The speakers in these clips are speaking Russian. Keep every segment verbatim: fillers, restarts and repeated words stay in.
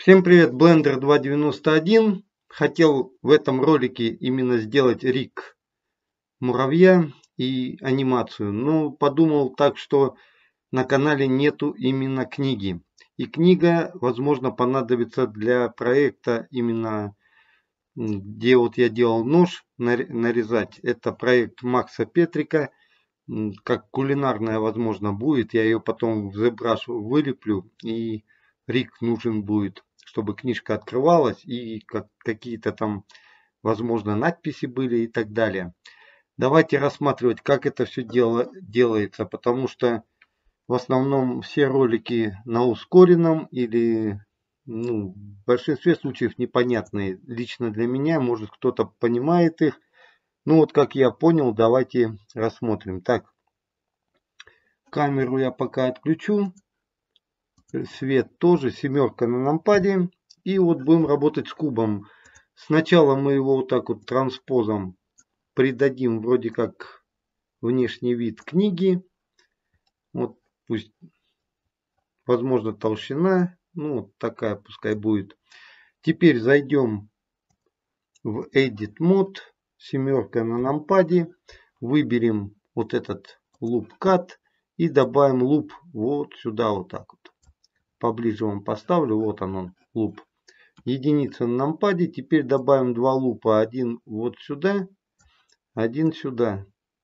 Всем привет, Blender два девяносто один. Хотел в этом ролике именно сделать риг муравья и анимацию, но подумал так, что на канале нету именно книги. И книга, возможно, понадобится для проекта именно, где вот я делал нож нарезать. Это проект Макса Петрика. Как кулинарная, возможно, будет. Я ее потом в ZBrush вылеплю, и риг нужен будет, чтобы книжка открывалась и как, какие-то там, возможно, надписи были и так далее. Давайте рассматривать, как это все дело, делается, потому что в основном все ролики на ускоренном или, ну, в большинстве случаев непонятные. Лично для меня, может, кто-то понимает их. Ну вот, как я понял, давайте рассмотрим. Так, камеру я пока отключу. Свет тоже, семерка на нампаде. И вот будем работать с кубом. Сначала мы его вот так вот транспозом придадим вроде как внешний вид книги. Вот пусть, возможно, толщина. Ну вот такая пускай будет. Теперь зайдем в Edit Mode. Семерка на нампаде. Выберем вот этот Loop Cut. И добавим луп вот сюда вот так вот. Поближе вам поставлю. Вот он, он луп. Единица на нампаде. Теперь добавим два лупа. Один вот сюда. Один сюда.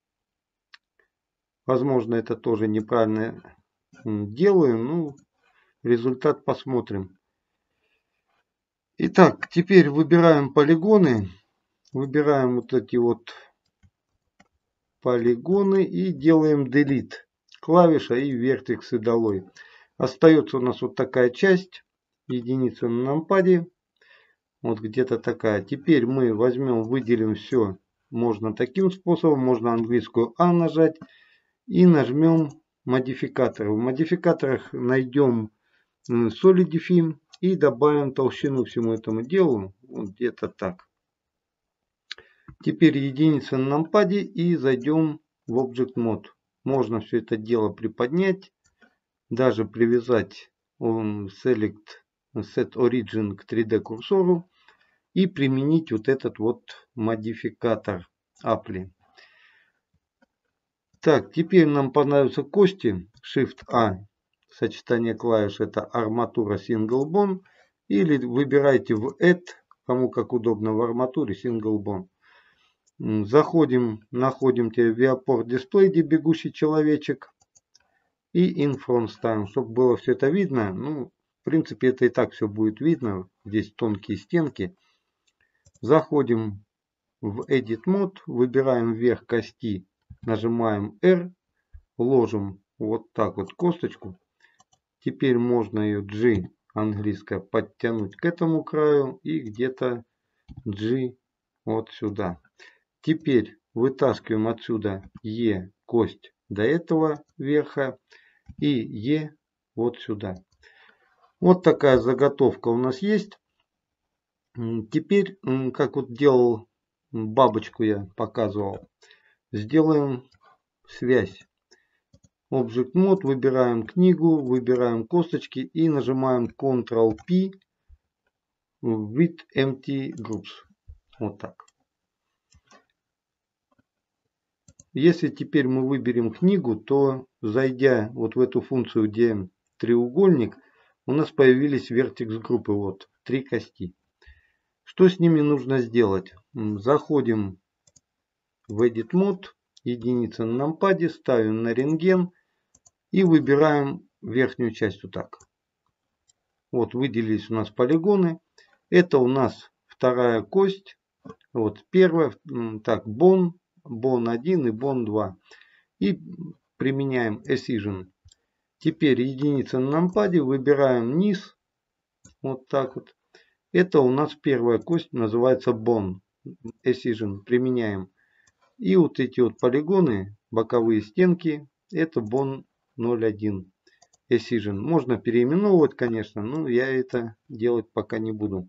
Возможно, это тоже неправильно делаю. Ну, результат посмотрим. Итак, теперь выбираем полигоны. Выбираем вот эти вот полигоны. И делаем Delete. Клавиша и вертексы долой. Остается у нас вот такая часть. Единица на нампаде. Вот где-то такая. Теперь мы возьмем, выделим все. Можно таким способом. Можно английскую А нажать. И нажмем модификаторы. В модификаторах найдем Solidify. И добавим толщину всему этому делу. Вот где-то так. Теперь единица на нампаде. И зайдем в Object Mode. Можно все это дело приподнять. Даже привязать он Select Set Origin к три дэ курсору. И применить вот этот вот модификатор Apply. Так, теперь нам понадобятся кости. Shift-A. Сочетание клавиш это арматура Single Bone. Или выбирайте в Add, кому как удобно, в арматуре Single Bone. Заходим, находим Viewport Display, где бегущий человечек. И In-Front ставим, чтобы было все это видно. Ну, в принципе, это и так все будет видно. Здесь тонкие стенки. Заходим в Edit Mode. Выбираем вверх кости. Нажимаем R. Ложим вот так вот косточку. Теперь можно ее G английская подтянуть к этому краю. И где-то G вот сюда. Теперь вытаскиваем отсюда E кость до этого верха. И Е вот сюда. Вот такая заготовка у нас есть. Теперь, как вот делал бабочку, я показывал, сделаем связь. Object Mode, выбираем книгу, выбираем косточки и нажимаем Ctrl-P with Empty Groups. Вот так. Если теперь мы выберем книгу, то зайдя вот в эту функцию, где треугольник, у нас появились вертекс группы. Вот три кости. Что с ними нужно сделать? Заходим в Edit Mode, единица на нампаде, ставим на рентген и выбираем верхнюю часть вот так. Вот выделились у нас полигоны. Это у нас вторая кость. Вот первая, так, Bone. Bone один и Bone два. И применяем Excision. Теперь единица на нампаде. Выбираем низ. Вот так вот. Это у нас первая кость. Называется Bone. Excision. Применяем. И вот эти вот полигоны. Боковые стенки. Это Bone ноль один. Excision. Можно переименовывать, конечно. Но я это делать пока не буду.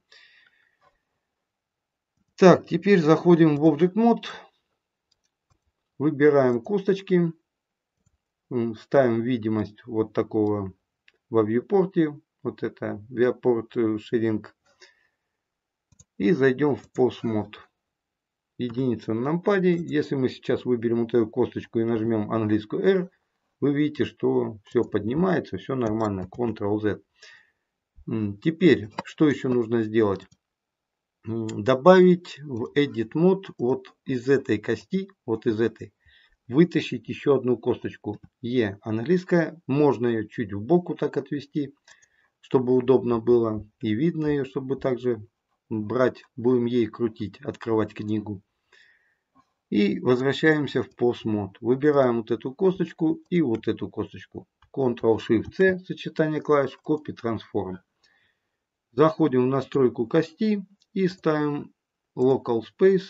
Так. Теперь заходим в Object Mode. Выбираем косточки, ставим видимость вот такого во viewport, вот это Viewport Sharing. И зайдем в Pause Mode. Единица на нампаде. Если мы сейчас выберем вот эту косточку и нажмем английскую R, вы видите, что все поднимается, все нормально. контрол зет. Теперь, что еще нужно сделать? Добавить в Edit Mode вот из этой кости, вот из этой, вытащить еще одну косточку. E английская. Можно ее чуть в боку так отвести, чтобы удобно было. И видно ее, чтобы также брать. Будем ей крутить, открывать книгу. И возвращаемся в Pause Mode. Выбираем вот эту косточку и вот эту косточку. контрол шифт C, сочетание клавиш, Copy Transform. Заходим в настройку кости и ставим Local Space.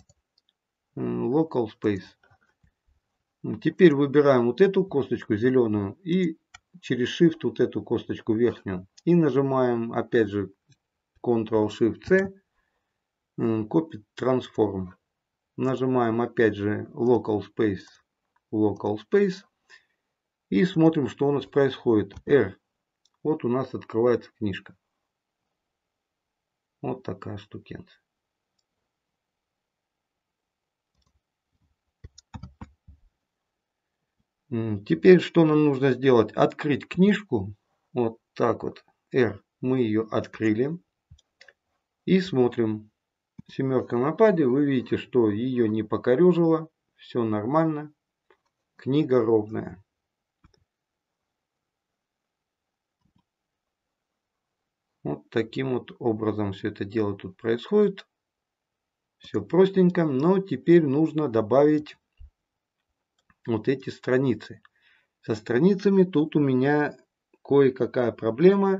Local Space. Теперь выбираем вот эту косточку зеленую и через Shift вот эту косточку верхнюю. И нажимаем опять же контрол шифт C, Copy Transform. Нажимаем опять же Local Space, Local Space. И смотрим, что у нас происходит. R. Вот у нас открывается книжка. Вот такая штукенция. Теперь что нам нужно сделать? Открыть книжку. Вот так вот. R. Мы ее открыли. И смотрим. Семерка на паде. Вы видите, что ее не покорежило. Все нормально. Книга ровная. Вот таким вот образом все это дело тут происходит. Все простенько. Но теперь нужно добавить вот эти страницы. Со страницами тут у меня кое-какая проблема.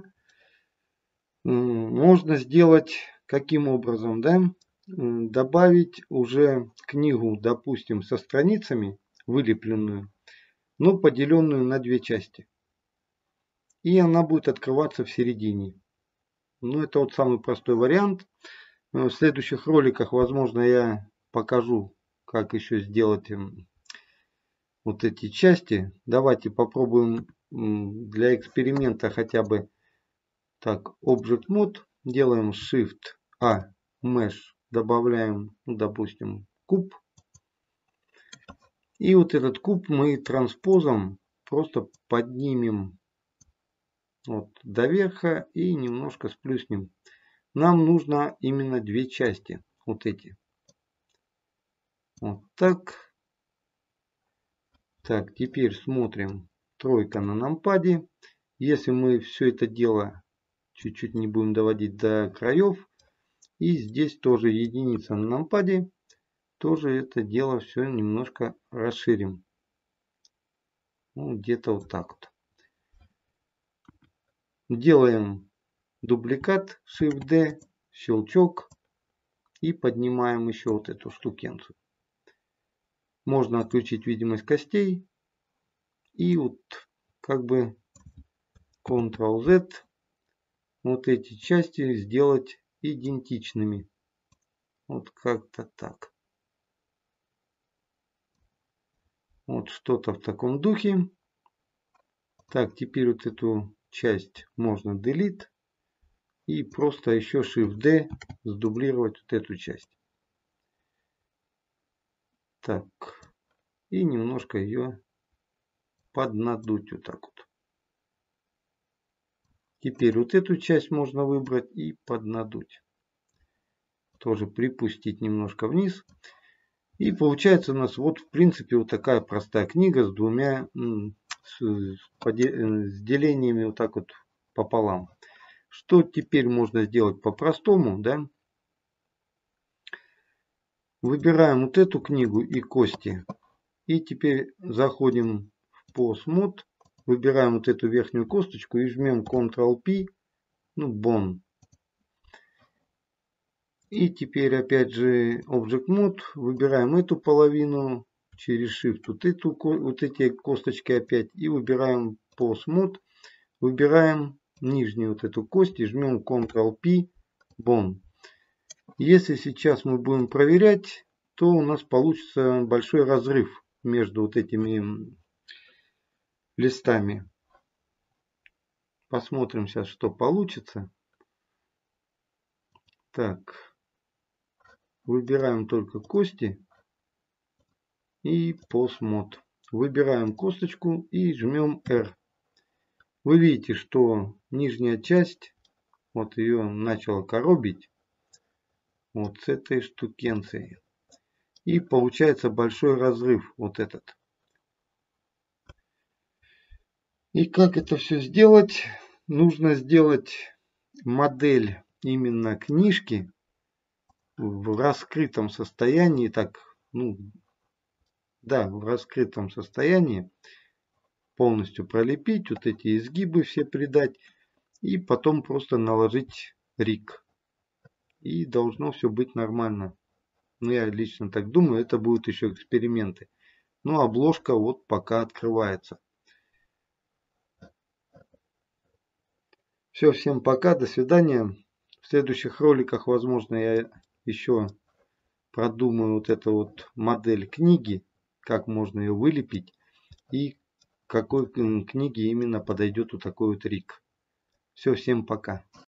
Можно сделать каким образом, да? Добавить уже книгу, допустим, со страницами, вылепленную, но поделенную на две части. И она будет открываться в середине. Ну, это вот самый простой вариант. В следующих роликах, возможно, я покажу, как еще сделать вот эти части. Давайте попробуем для эксперимента хотя бы так. Object Mode. Делаем Shift A, Mesh. Добавляем, ну, допустим, куб. И вот этот куб мы транспозом просто поднимем вот до верха и немножко сплюснем. Нам нужно именно две части. Вот эти. Вот так. Так, теперь смотрим. Тройка на нампаде. Если мы все это дело чуть-чуть не будем доводить до краев. И здесь тоже единица на нампаде. Тоже это дело все немножко расширим. Ну, где-то вот так вот. Делаем дубликат, Shift D, щелчок. И поднимаем еще вот эту штукенцию. Можно отключить видимость костей. И вот как бы контрол зет. Вот эти части сделать идентичными. Вот как-то так. Вот что-то в таком духе. Так, теперь вот эту часть можно delete. И просто еще Shift D сдублировать вот эту часть. Так. И немножко ее поднадуть вот так вот. Теперь вот эту часть можно выбрать и поднадуть. Тоже припустить немножко вниз. И получается у нас вот в принципе вот такая простая книга с двумя с, с делениями вот так вот пополам. Что теперь можно сделать по-простому, да? Выбираем вот эту книгу и кости. И теперь заходим в Pause Mode. Выбираем вот эту верхнюю косточку и жмем контрол пи. Ну, Bone. И теперь опять же Object Mode. Выбираем эту половину. Через Shift вот, эту, вот эти косточки опять. И выбираем Pause Mode. Выбираем нижнюю вот эту кость и жмем контрол пи. Bone. Если сейчас мы будем проверять, то у нас получится большой разрыв между вот этими листами. Посмотрим сейчас, что получится. Так. Выбираем только кости. И постмод. Выбираем косточку и жмем R. Вы видите, что нижняя часть, вот ее начала коробить. Вот с этой штукенцией. И получается большой разрыв. Вот этот. И как это все сделать? Нужно сделать модель именно книжки в раскрытом состоянии. Так, ну, да, в раскрытом состоянии. Полностью пролепить, вот эти изгибы все придать. И потом просто наложить риг. И должно все быть нормально. Ну, я лично так думаю, это будут еще эксперименты. Ну, обложка вот пока открывается. Все, всем пока, до свидания. В следующих роликах, возможно, я еще продумаю вот эту вот модель книги, как можно ее вылепить и к какой книге именно подойдет вот такой вот риг. Все, всем пока.